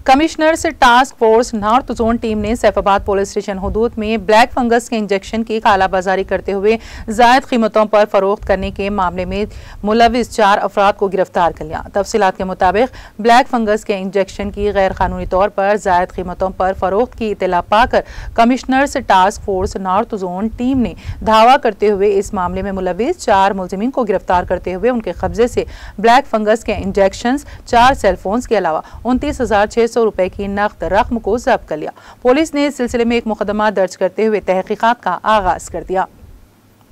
Commissioners task force north zone team ने Saifabad police station हुदूद में black fungus के injection की कालाबाजारी करते हुए जायद कीमतों पर फरोख्त करने के मामले में मुलविस 4 अफराद को गिरफ्तार कर लिया। तफसीलात के मुताबिक ब्लैक फंगस के इंजेक्शन की गैर कानूनी तौर पर जायद कीमतों पर फरोख्त की इतला पाकर commissioners task force north zone team ने धावा करते हुए इस मामले में मुलविस 4 मुलजिमीन को गिरफ्तार करते हुए उनके कब्जे से ब्लैक फंगस के इंजेक्शन, 4 सेलफोन्स के अलावा 29,600 रुपए की नकद रकम को जब्त कर लिया। पुलिस ने इस सिलसिले में एक मुकदमा दर्ज करते हुए तहकीकात का आगाज कर दिया।